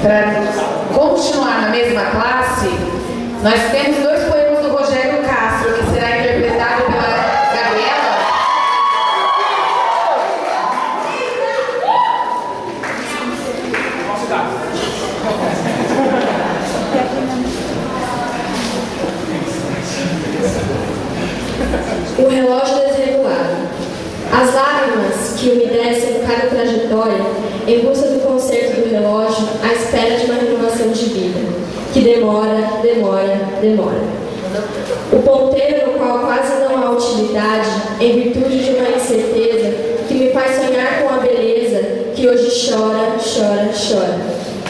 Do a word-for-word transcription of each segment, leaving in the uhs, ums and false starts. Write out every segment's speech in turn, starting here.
para continuar na mesma classe, nós temos dois poemas do Rogério Castro, que será interpretado pela Gabriela. O relógio desregulado. As lágrimas que umedecem cada trajetória em busca do concerto do relógio à espera de uma renovação de vida, que demora, demora, demora. O ponteiro no qual quase não há utilidade, em virtude de uma incerteza que me faz sonhar com a beleza que hoje chora, chora, chora.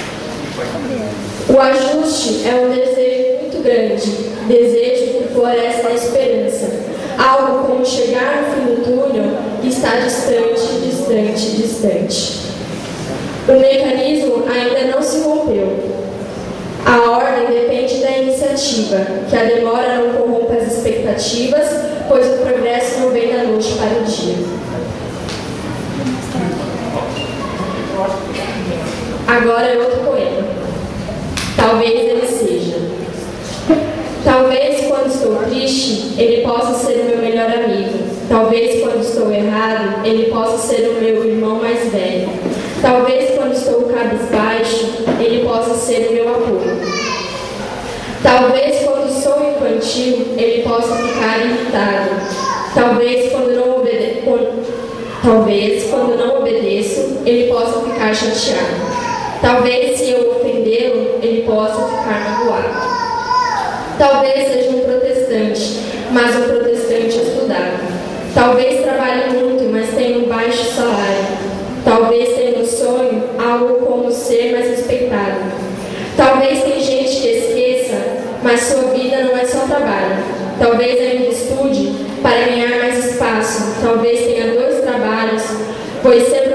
O ajuste é um desejo muito grande, desejo que floresce na esperança, algo como chegar no fim do túnel que está distante, distante, distante. O mecanismo ainda não se rompeu. A ordem depende da iniciativa, que a demora não corrompa as expectativas, pois o progresso não vem da noite para o dia. Agora é outro poema. Talvez ele seja. Talvez quando estou triste, ele possa ser o meu melhor amigo. Talvez quando estou errado, ele possa ser o meu irmão mais velho. Talvez quando estou cabisbaixo, ele possa ser o meu apoio. Talvez quando sou infantil, ele possa ficar irritado. Talvez quando não, obede... Talvez, quando não obedeço, ele possa ficar chateado. Talvez, se eu ofendê-lo, ele possa ficar magoado. Talvez seja um protestante, mas um protestante estudado. Talvez trabalhe muito, mas tenha um baixo salário. Talvez tenha no sonho algo como ser mais respeitado. Talvez tenha gente que esqueça, mas sua vida não é só trabalho. Talvez ainda estude para ganhar mais espaço. Talvez tenha dois trabalhos, pois ser